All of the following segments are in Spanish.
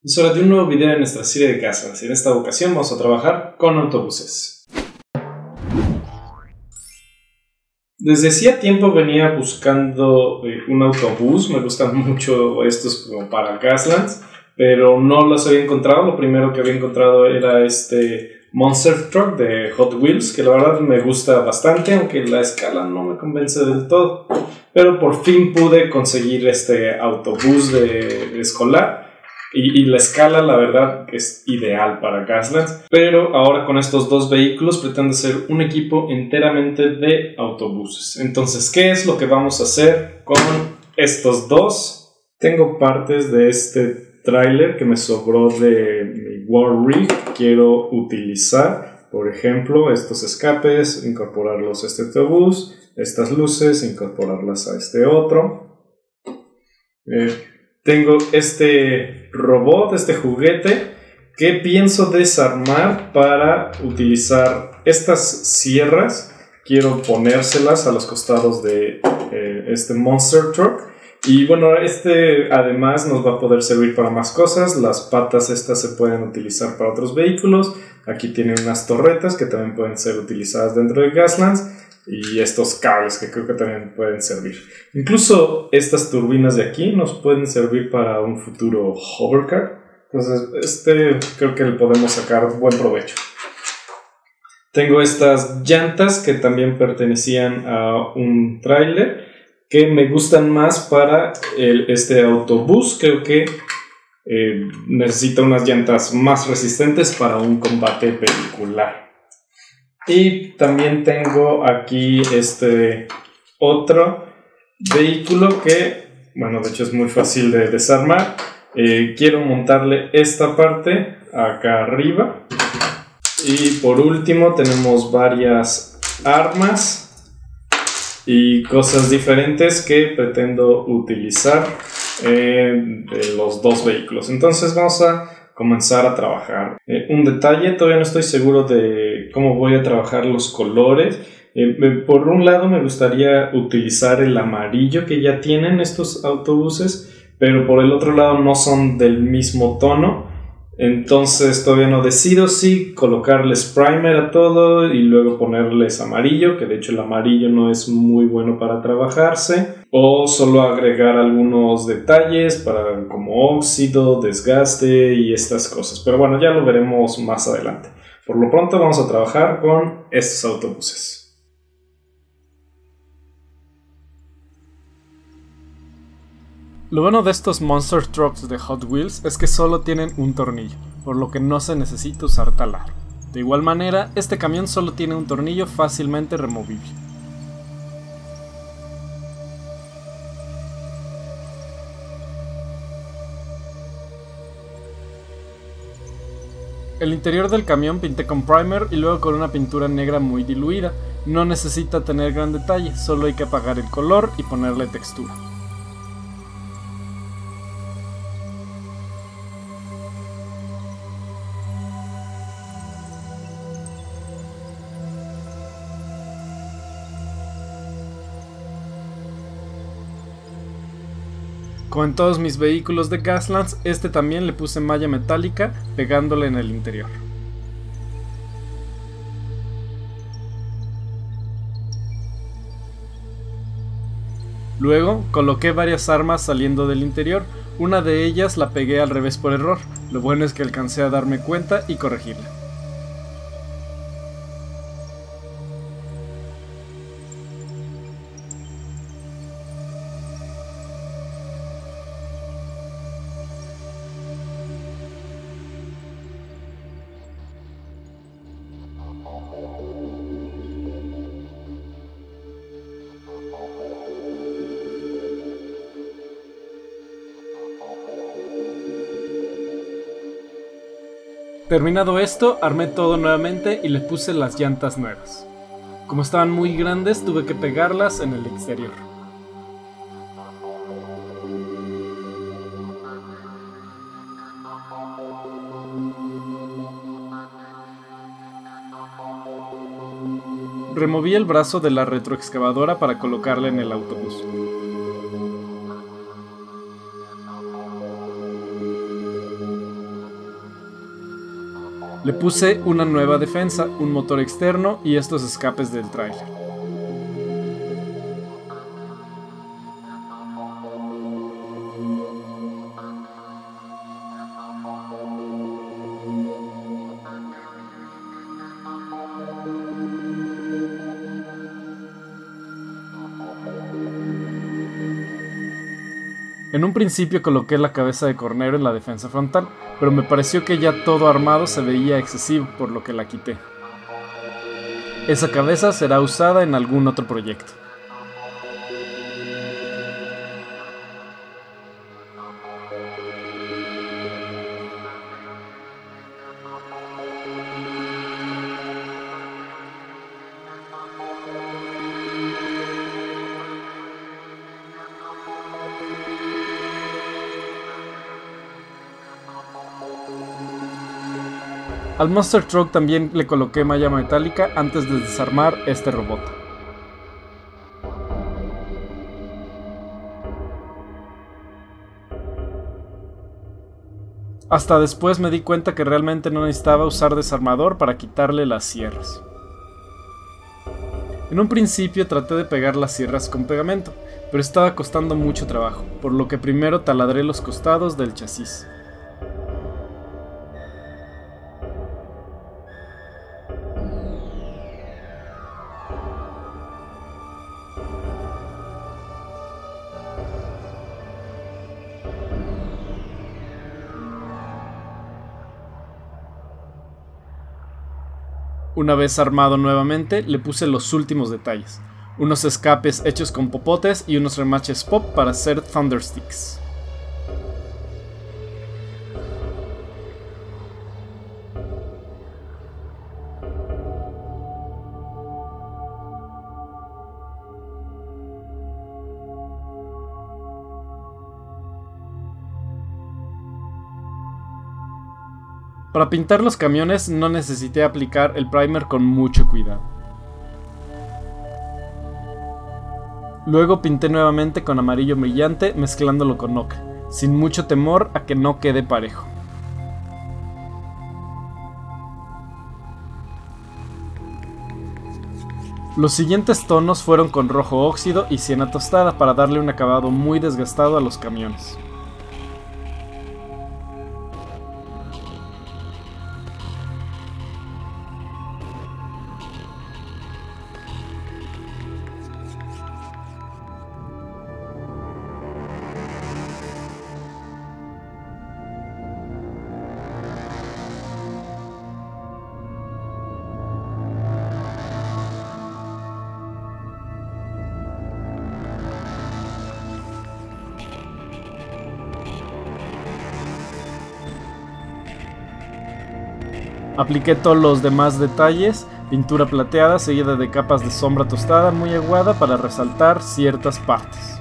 Es hora de un nuevo video en nuestra serie de casas y en esta ocasión vamos a trabajar con autobuses. Desde hacía tiempo venía buscando un autobús, me gustan mucho estos como para Gaslands, pero no los había encontrado. Lo primero que había encontrado era este Monster Truck de Hot Wheels, que la verdad me gusta bastante, aunque la escala no me convence del todo. Pero por fin pude conseguir este autobús de escolar. Y la escala, la verdad, es ideal para Gaslands. Pero ahora con estos dos vehículos pretendo hacer un equipo enteramente de autobuses. Entonces, ¿qué es lo que vamos a hacer con estos dos? Tengo partes de este tráiler que me sobró de mi War Rig que quiero utilizar. Por ejemplo, estos escapes, incorporarlos a este autobús. Estas luces, incorporarlas a este otro. Tengo este robot, este juguete, que pienso desarmar para utilizar estas sierras. Quiero ponérselas a los costados de este Monster Truck. Y bueno, este además nos va a poder servir para más cosas. Las patas estas se pueden utilizar para otros vehículos. Aquí tienen unas torretas que también pueden ser utilizadas dentro de Gaslands. Y estos cables que creo que también pueden servir. Incluso estas turbinas de aquí nos pueden servir para un futuro hovercar. Entonces creo que le podemos sacar buen provecho. Tengo estas llantas que también pertenecían a un tráiler que me gustan más para este autobús. Creo que necesita unas llantas más resistentes para un combate vehicular. Y también tengo aquí este otro vehículo que, bueno, de hecho es muy fácil de desarmar. Quiero montarle esta parte acá arriba. Y por último tenemos varias armas y cosas diferentes que pretendo utilizar de los dos vehículos. Entonces vamos a comenzar a trabajar. Un detalle, todavía no estoy seguro de cómo voy a trabajar los colores. Por un lado me gustaría utilizar el amarillo que ya tienen estos autobuses, pero por el otro lado no son del mismo tono. Entonces todavía no decido si colocarles primer a todo y luego ponerles amarillo, que de hecho el amarillo no es muy bueno para trabajarse, o solo agregar algunos detalles para como óxido, desgaste y estas cosas. Pero bueno, ya lo veremos más adelante. Por lo pronto vamos a trabajar con estos autobuses. Lo bueno de estos Monster Trucks de Hot Wheels es que solo tienen un tornillo, por lo que no se necesita usar taladro. De igual manera, este camión solo tiene un tornillo fácilmente removible. El interior del camión pinté con primer y luego con una pintura negra muy diluida. No necesita tener gran detalle, solo hay que apagar el color y ponerle textura. Como en todos mis vehículos de Gaslands, este también le puse malla metálica pegándole en el interior. Luego coloqué varias armas saliendo del interior, una de ellas la pegué al revés por error, lo bueno es que alcancé a darme cuenta y corregirla. Terminado esto, armé todo nuevamente y le puse las llantas nuevas. Como estaban muy grandes, tuve que pegarlas en el exterior. Removí el brazo de la retroexcavadora para colocarla en el autobús. Le puse una nueva defensa, un motor externo y estos escapes del tráiler. En un principio coloqué la cabeza de Cornero en la defensa frontal, pero me pareció que ya todo armado se veía excesivo, por lo que la quité. Esa cabeza será usada en algún otro proyecto. Al Monster Truck también le coloqué malla metálica antes de desarmar este robot. Hasta después me di cuenta que realmente no necesitaba usar desarmador para quitarle las sierras. En un principio traté de pegar las sierras con pegamento, pero estaba costando mucho trabajo, por lo que primero taladré los costados del chasis. Una vez armado nuevamente, le puse los últimos detalles. Unos escapes hechos con popotes y unos remaches pop para hacer Thundersticks. Para pintar los camiones no necesité aplicar el primer con mucho cuidado. Luego pinté nuevamente con amarillo brillante mezclándolo con ocre, sin mucho temor a que no quede parejo. Los siguientes tonos fueron con rojo óxido y siena tostada para darle un acabado muy desgastado a los camiones. Apliqué todos los demás detalles, pintura plateada seguida de capas de sombra tostada muy aguada para resaltar ciertas partes.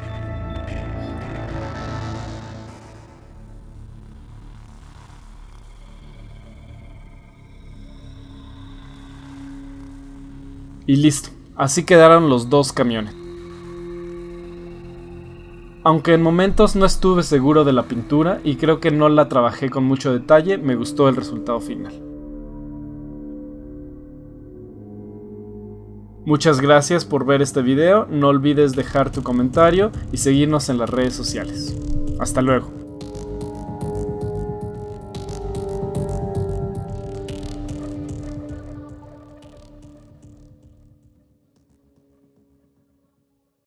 Y listo, así quedaron los dos camiones. Aunque en momentos no estuve seguro de la pintura y creo que no la trabajé con mucho detalle, me gustó el resultado final. Muchas gracias por ver este video, no olvides dejar tu comentario y seguirnos en las redes sociales. Hasta luego.